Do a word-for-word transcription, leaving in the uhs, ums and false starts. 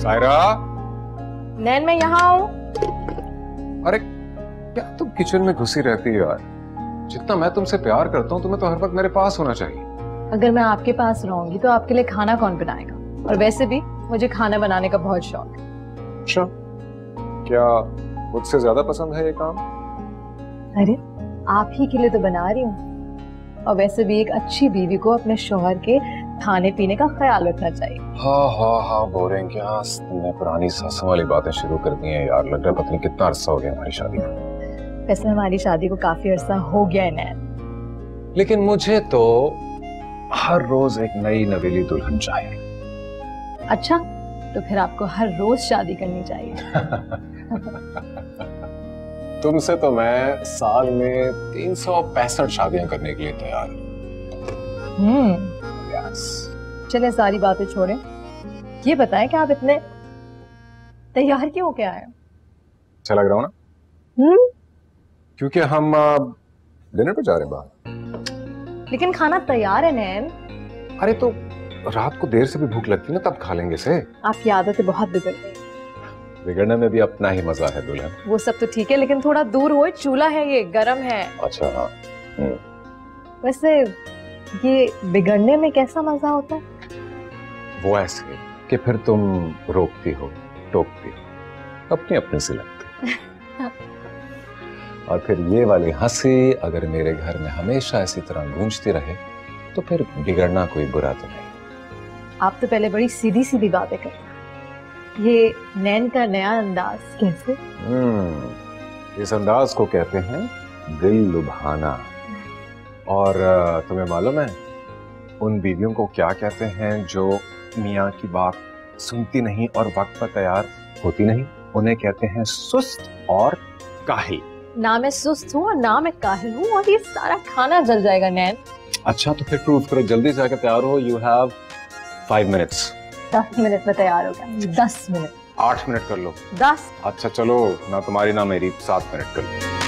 सायरा। नैन मैं यहाँ हूँ। अरे क्या तुम किचन में घुसी रहती है यार? जितना मैं तुमसे प्यार करता हूँ तुम्हें तो हर वक्त मेरे पास होना चाहिए। अगर मैं आपके पास रहूंगी तो आपके लिए खाना कौन बनाएगा? और वैसे भी मुझे खाना बनाने का बहुत शौक है। अच्छा, क्या मुझसे ज्यादा पसंद है ये काम? अरे आप ही के लिए तो बना रही हूँ। और वैसे भी एक अच्छी बीवी को अपने शौहर के खाने पीने का ख्याल रखना चाहिए। हाँ हाँ हाँ बोरेंगे क्या तुमने पुरानी सासों वाली बातें शुरू कर दी हैं यार। लग रहा है पता नहीं कितना अरसा हो गया हमारी शादी को। वैसे हमारी शादी को काफी अरसा हो गया है नैन। लेकिन मुझे तो हर रोज एक नई नवेली दुल्हन चाहिए। अच्छा तो फिर आपको हर रोज शादी करनी चाहिए। तुमसे तो मैं साल में तीन सौ पैंसठ शादियां करने के लिए तैयार हूँ। Hmm yes. चले सारी बातें छोड़ें, ये बताएं कि आप इतने तैयार क्यों होके आए? अच्छा लग रहा हूँ ना? हम्म क्योंकि हम डिनर पे जा रहे हैं बाहर। लेकिन खाना तैयार है नैन। अरे तो रात को देर से भी भूख लगती है ना, तब खा लेंगे से। आपकी आदतें बहुत बिगड़ गई। बिगड़ने में भी अपना ही मजा है दुल्हन। वो सब तो ठीक है लेकिन थोड़ा दूर हो, चूल्हा है ये गर्म है। अच्छा हाँ। वैसे ये बिगड़ने में कैसा मजा होता है? वो ऐसे कि फिर तुम रोकती हो टोकती हो, अपनी अपनी सी लगती। और फिर ये वाली हंसी अगर मेरे घर में हमेशा इसी तरह गूंजती रहे तो फिर बिगड़ना कोई बुरा तो नहीं। आप तो पहले बड़ी सीधी सीधी बातें करते हैं। ये नैन का नया अंदाज कैसे? हम्म इस अंदाज को कहते हैं दिल लुभाना। और तुम्हें मालूम है उन बीवियों को क्या कहते हैं जो मियाँ की बात सुनती नहीं और वक्त पर तैयार होती नहीं? उन्हें कहते हैं सुस्त और काहिल। ना मैं सुस्त हूँ और ना मैं काहिल हूँ, और ये सारा खाना जल जाएगा नैन। अच्छा तो फिर प्रूफ करो, जल्दी से आकर तैयार हो। You have five minutes. दस मिनट में तैयार हो गया। दस मिनट। आठ मिनट कर लो। दस। अच्छा चलो, ना तुम्हारी ना मेरी, सात मिनट कर लो।